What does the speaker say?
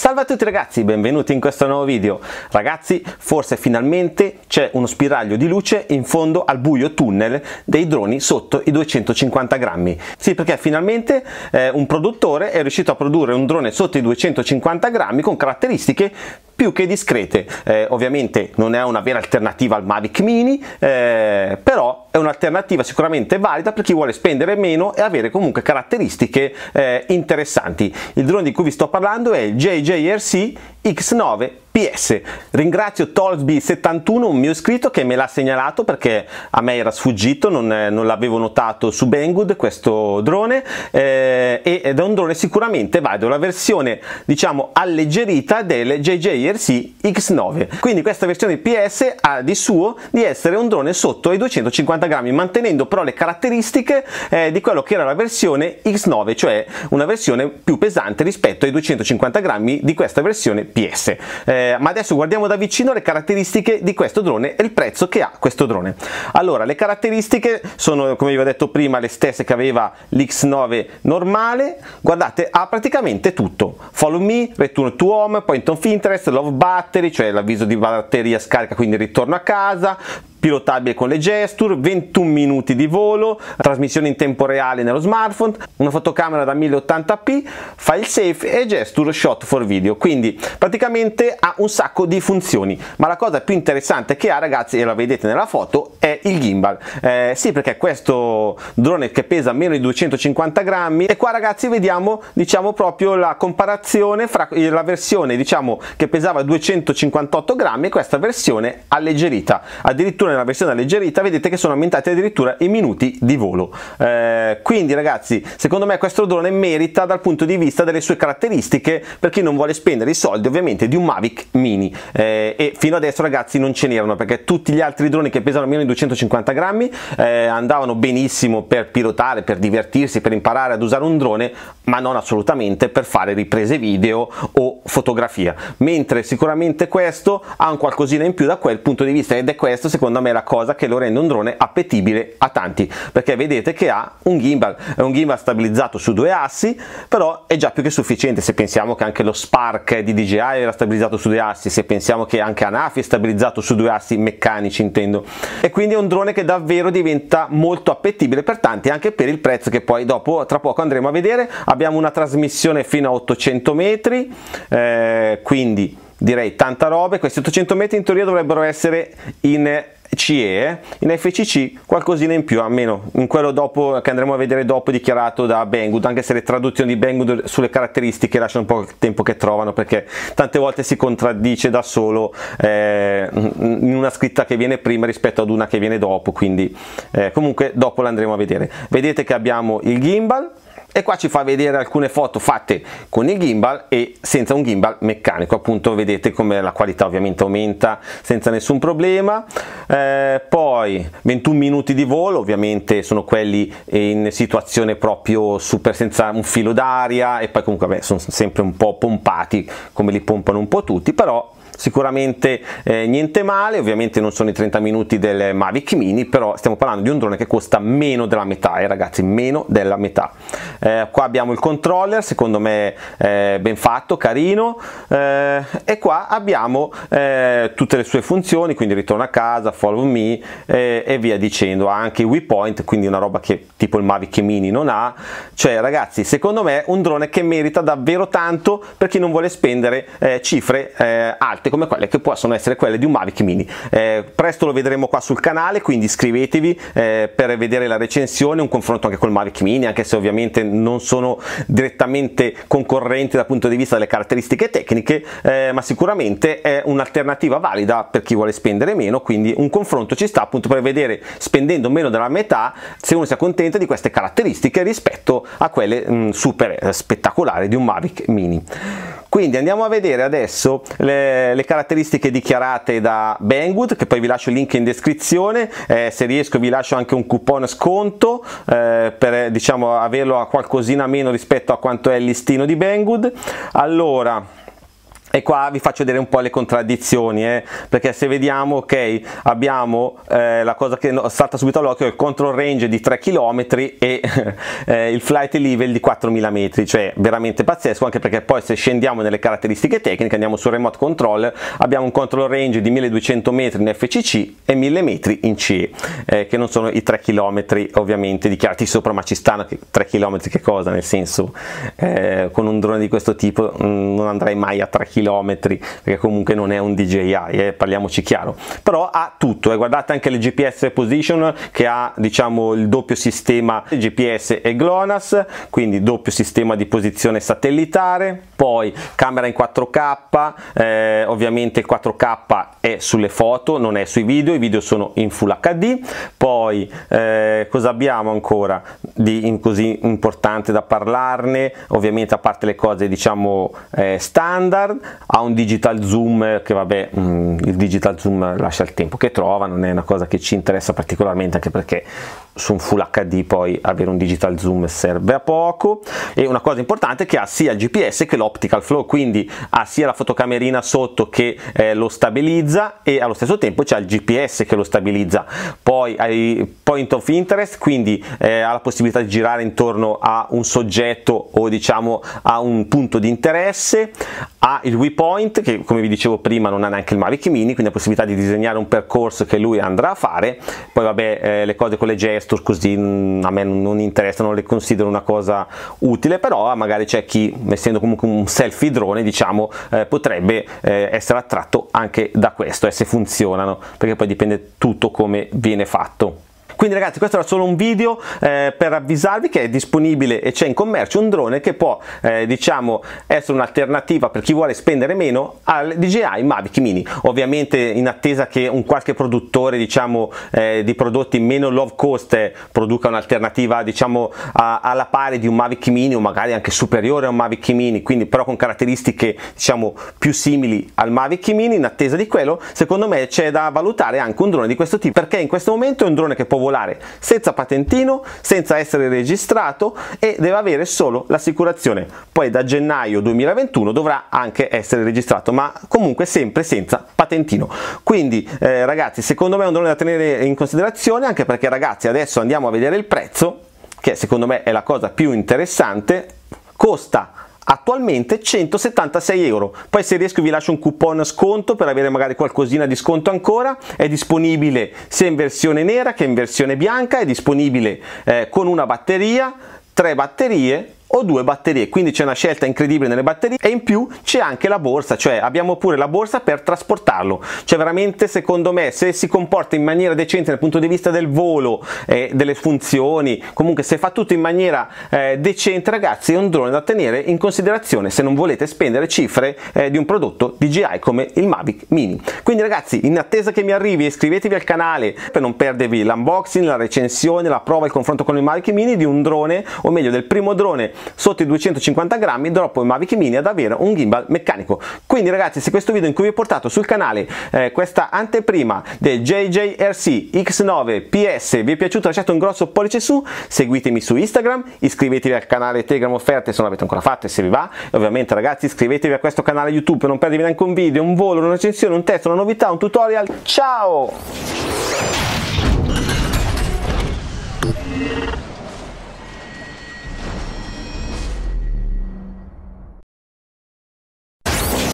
Salve a tutti ragazzi, benvenuti in questo nuovo video. Ragazzi, forse finalmente c'è uno spiraglio di luce in fondo al buio tunnel dei droni sotto i 250 grammi. Sì, perché finalmente un produttore è riuscito a produrre un drone sotto i 250 grammi con caratteristiche più che discrete. Ovviamente non è una vera alternativa al Mavic Mini, però è un'alternativa sicuramente valida per chi vuole spendere meno e avere comunque caratteristiche interessanti. Il drone di cui vi sto parlando è il JJRC X9 PS. Ringrazio Tolsby71, un mio iscritto, che me l'ha segnalato perché a me era sfuggito, non l'avevo notato su Banggood questo drone, ed è un drone sicuramente valido, la versione diciamo alleggerita del JJRC X9. Quindi questa versione PS ha di suo di essere un drone sotto i 250 grammi, mantenendo però le caratteristiche di quello che era la versione X9, cioè una versione più pesante rispetto ai 250 grammi di questa versione PS. Ma adesso guardiamo da vicino le caratteristiche di questo drone e il prezzo che ha questo drone. Allora, le caratteristiche sono, come vi ho detto prima, le stesse che aveva l'X9 normale. Guardate, ha praticamente tutto: Follow Me, Return to Home, Point of Interest, Low Battery, cioè l'avviso di batteria scarica, quindi ritorno a casa, pilotabile con le gesture, 21 minuti di volo, trasmissione in tempo reale nello smartphone, una fotocamera da 1080p, file safe e gesture shot for video. Quindi praticamente ha un sacco di funzioni, ma la cosa più interessante che ha, ragazzi, e la vedete nella foto, è il gimbal. Sì, perché questo drone che pesa meno di 250 grammi, e qua ragazzi vediamo diciamo proprio la comparazione fra la versione diciamo che pesava 258 grammi e questa versione alleggerita. Addirittura nella versione alleggerita vedete che sono aumentati addirittura i minuti di volo. Quindi ragazzi, secondo me questo drone merita dal punto di vista delle sue caratteristiche, per chi non vuole spendere i soldi ovviamente di un Mavic Mini, e fino adesso ragazzi non ce n'erano, perché tutti gli altri droni che pesano meno di 250 grammi andavano benissimo per pilotare, per divertirsi, per imparare ad usare un drone, ma non assolutamente per fare riprese video o fotografia, mentre sicuramente questo ha un qualcosina in più da quel punto di vista, ed è questo secondo me la cosa che lo rende un drone appetibile a tanti, perché vedete che ha un gimbal, è un gimbal stabilizzato su due assi, però è già più che sufficiente. Se pensiamo che anche lo Spark di DJI era stabilizzato su due assi, se pensiamo che anche Anafi è stabilizzato su due assi meccanici intendo, e quindi è un drone che davvero diventa molto appetibile per tanti, anche per il prezzo che poi dopo tra poco andremo a vedere. Abbiamo una trasmissione fino a 800 metri, quindi direi tanta roba. Questi 800 metri in teoria dovrebbero essere in CE, in FCC qualcosina in più, almeno in quello dopo che andremo a vedere dopo, dichiarato da Banggood, anche se le traduzioni di Banggood sulle caratteristiche lasciano un po' il tempo che trovano, perché tante volte si contraddice da solo in una scritta che viene prima rispetto ad una che viene dopo, quindi comunque dopo l'andremo a vedere. Vedete che abbiamo il gimbal, e qua ci fa vedere alcune foto fatte con il gimbal e senza un gimbal meccanico. Appunto vedete come la qualità ovviamente aumenta senza nessun problema. Poi 21 minuti di volo, ovviamente sono quelli in situazione proprio super, senza un filo d'aria, e poi comunque vabbè, sono sempre un po' pompati come li pompano un po' tutti, però sicuramente niente male. Ovviamente non sono i 30 minuti del Mavic Mini, però stiamo parlando di un drone che costa meno della metà, ragazzi, meno della metà. Qua abbiamo il controller, secondo me ben fatto, carino, e qua abbiamo tutte le sue funzioni, quindi ritorno a casa, Follow Me e via dicendo. Ha anche i waypoint, quindi una roba che tipo il Mavic Mini non ha. Cioè ragazzi, secondo me un drone che merita davvero tanto per chi non vuole spendere cifre alte come quelle che possono essere quelle di un Mavic Mini. Presto lo vedremo qua sul canale, quindi iscrivetevi per vedere la recensione, un confronto anche col Mavic Mini, anche se ovviamente non sono direttamente concorrenti dal punto di vista delle caratteristiche tecniche, ma sicuramente è un'alternativa valida per chi vuole spendere meno, quindi un confronto ci sta, appunto per vedere, spendendo meno della metà, se uno si accontenta di queste caratteristiche rispetto a quelle super spettacolari di un Mavic Mini. Quindi andiamo a vedere adesso le caratteristiche dichiarate da Banggood, che poi vi lascio il link in descrizione. Se riesco vi lascio anche un coupon sconto per diciamo averlo a qualcosina meno rispetto a quanto è il listino di Banggood. Allora, E qua vi faccio vedere un po' le contraddizioni, perché se vediamo, ok, abbiamo la cosa che salta subito all'occhio, il control range di 3 km e il flight level di 4000 metri, cioè veramente pazzesco, anche perché poi se scendiamo nelle caratteristiche tecniche, andiamo sul remote control, abbiamo un control range di 1200 metri in FCC e 1000 metri in CE, che non sono i 3 km ovviamente dichiarati sopra, ma ci stanno. 3 km che cosa, nel senso, con un drone di questo tipo non andrei mai a 3 km, perché comunque non è un DJI, parliamoci chiaro, però ha tutto, guardate anche le GPS position, che ha, diciamo, il doppio sistema GPS e GLONASS, quindi doppio sistema di posizione satellitare, poi camera in 4K, ovviamente il 4K è sulle foto, non è sui video, i video sono in Full HD. Poi cosa abbiamo ancora di così importante da parlarne? Ovviamente, a parte le cose, diciamo, standard, ha un digital zoom che, vabbè, il digital zoom lascia il tempo che trova, non è una cosa che ci interessa particolarmente, anche perché su un Full HD poi avere un digital zoom serve a poco. E una cosa importante è che ha sia il GPS che l'optical flow, quindi ha sia la fotocamerina sotto che lo stabilizza, e allo stesso tempo c'è il GPS che lo stabilizza. Poi hai point of interest, quindi ha la possibilità di girare intorno a un soggetto o, diciamo, a un punto di interesse. Ha il waypoint, che come vi dicevo prima non ha neanche il Mavic Mini, quindi ha la possibilità di disegnare un percorso che lui andrà a fare. Poi vabbè, le cose con le gesture così a me non interessano, non le considero una cosa utile, però magari c'è chi, essendo comunque un selfie drone, diciamo, potrebbe essere attratto anche da questo, e se funzionano, perché poi dipende tutto come viene fatto. Quindi ragazzi, questo era solo un video per avvisarvi che è disponibile e c'è in commercio un drone che può diciamo essere un'alternativa per chi vuole spendere meno al DJI Mavic Mini, ovviamente in attesa che un qualche produttore, diciamo, di prodotti meno low cost produca un'alternativa, diciamo, alla pari di un Mavic Mini, o magari anche superiore a un Mavic Mini, quindi però con caratteristiche, diciamo, più simili al Mavic Mini. In attesa di quello, secondo me c'è da valutare anche un drone di questo tipo, perché in questo momento è un drone che può volare senza patentino, senza essere registrato, e deve avere solo l'assicurazione. Poi da gennaio 2021 dovrà anche essere registrato, ma comunque sempre senza patentino. Quindi ragazzi, secondo me è un drone da tenere in considerazione, anche perché, ragazzi, adesso andiamo a vedere il prezzo, che secondo me è la cosa più interessante. Costa attualmente 176 euro. Poi se riesco vi lascio un coupon sconto per avere magari qualcosina di sconto ancora. È disponibile sia in versione nera che in versione bianca, è disponibile con una batteria, 3 batterie o 2 batterie, quindi c'è una scelta incredibile nelle batterie, e in più c'è anche la borsa, cioè abbiamo pure la borsa per trasportarlo. Cioè veramente, secondo me, se si comporta in maniera decente dal punto di vista del volo e delle funzioni, comunque se fa tutto in maniera decente, ragazzi, è un drone da tenere in considerazione se non volete spendere cifre di un prodotto DJI come il Mavic Mini. Quindi ragazzi, in attesa che mi arrivi, iscrivetevi al canale per non perdervi l'unboxing, la recensione, la prova, il confronto con il Mavic Mini di un drone, o meglio del primo drone sotto i 250 grammi dopo il Mavic Mini ad avere un gimbal meccanico. Quindi ragazzi, se questo video in cui vi ho portato sul canale questa anteprima del JJRC X9 PS vi è piaciuto, lasciate un grosso pollice su, seguitemi su Instagram, iscrivetevi al canale Telegram offerte se non l'avete ancora fatto e se vi va, e ovviamente ragazzi iscrivetevi a questo canale YouTube per non perdervi neanche un video, un volo, una recensione, un test, una novità, un tutorial. Ciao!